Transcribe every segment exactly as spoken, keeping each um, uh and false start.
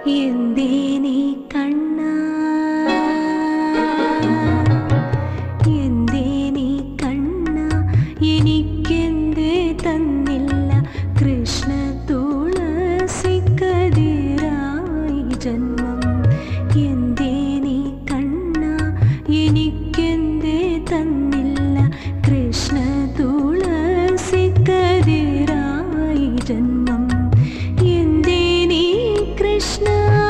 എന്തേ നീ കണ്ണ, എന്തേ നീ കണ്ണ, എനിക്കെന്തേ തന്നില്ല കൃഷ്ണ തുളസി കതിരായി ജന്മം. എന്തേ നീ കണ്ണ, എനിക്കെന്തേ തന്നില്ല കൃഷ്ണ തുളസി കതിരായി ജന്മം. എന്തേ നീ കൃഷ്ണ,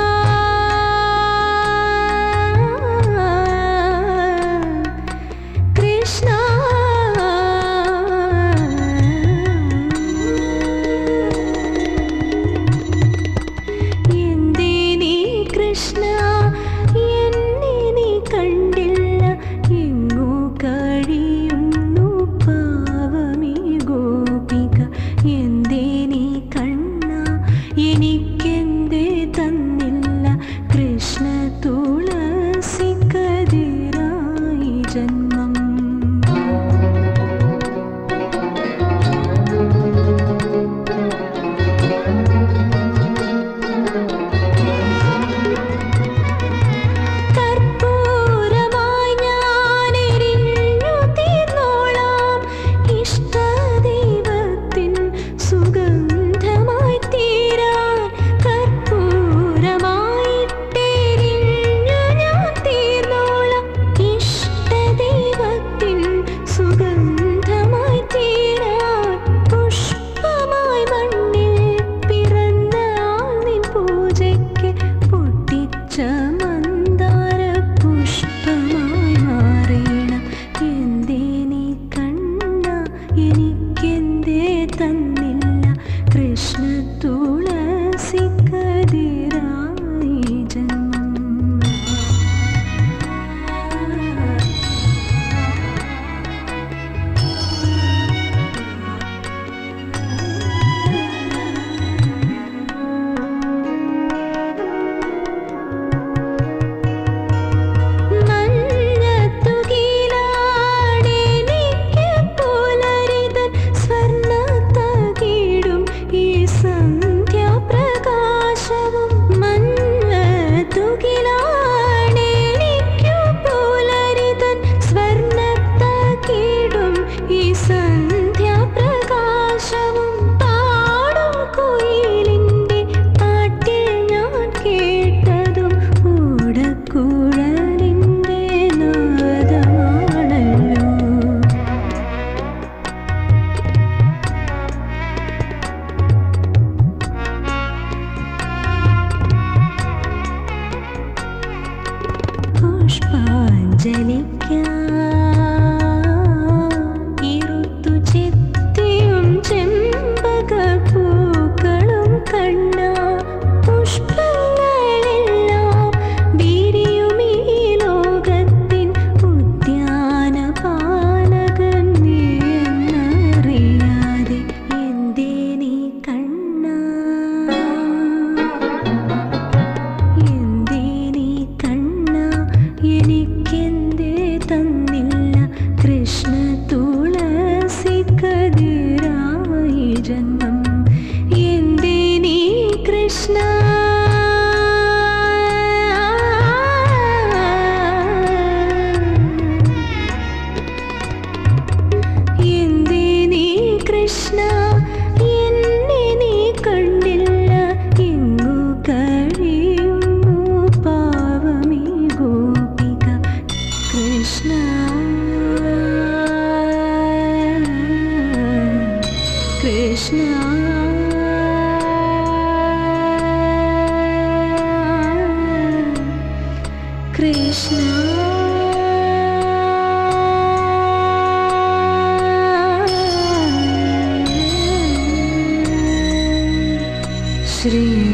കൃഷ്ണ എന്തേ നീ കൃഷ്ണ, എന്നെ നീ കണ്ടില്ല, എങ്ങോ കഴിയുന്നു പാവമീ ഗോപിക. എന്തേ നീ കണ്ണ, എനിക്കെന്തേ തന്നില്ല കൃഷ്ണ തുളസി കതിരായി ജന്മം. കർപ്പൂരമായി ഞാനെരിഞ്ഞു തീർന്നോളാം, ഇഷ്ടദൈവത്തിൻ സുഗന്ധമായി തീരാൻ. കർപ്പൂരമായിട്ടെരിഞ്ഞു ഞാൻ തീർന്നോളാം, ഇഷ്ടദൈവത്തിൻ സുഗന്ധമായി തീരാൻ. പുഷ്പമായി മണ്ണിൽ പിറന്ന ആൾ നിൻ പൂജയ്ക്ക് പൊട്ടിച്ച മന്ദാര പുഷ്പമായി മാറേണം. എന്തേ നീ കണ്ണ, എനിക്കെന്തേ തന്നില്ല കൃഷ്ണ തുളസി കതിരായി ജന്മം. മഞ്ഞത്തുകിലാണെനിക്ക് പുലരിതൻ സ്വർണ്ണത്തകിടും ഈ സന്ധ്യാപ്രകാശവും. മഞ്ഞത്തുകിലാണെനിക്കു പുലരിതൻ സ്വർണ്ണത്തകിടും ഈ സന്ധ്യാപ്രകാശവും. പാടും കുയിലിൻ്റെ പാട്ടിൽ ഞാൻ കേട്ടതും ഓടക്കുഴലിൻ്റെ നാദമാണല്ലോ. പുഷ്പാഞ്ജലിക്കാം ഇരുത്തു ചെത്തിയും ചെമ്പകപ്പൂക്കളും കണ്ണ. പുഷ്പങ്ങളെല്ലാം വിരിയും ഈ ലോകത്തിൻ ഉദ്യാനപാലകൻ നീ എന്നറിയാതെ. എന്തേ നീ കണ്ണ, എന്തേ നീ കണ്ണ, എനിക്കെന്തേ തന്നില്ല കൃഷ്ണ തുളസി കതിരായി ജന്മം. എന്തേ നീ കൃഷ്ണ, എന്തേ നീ കൃഷ്ണ, എന്നെ നീ കണ്ടില്ല, എങ്ങു കഴിയുന്നു പാവമീ ഗോപിക. കൃഷ്ണ കൃഷ്ണ കൃഷ്ണ ശ്രീ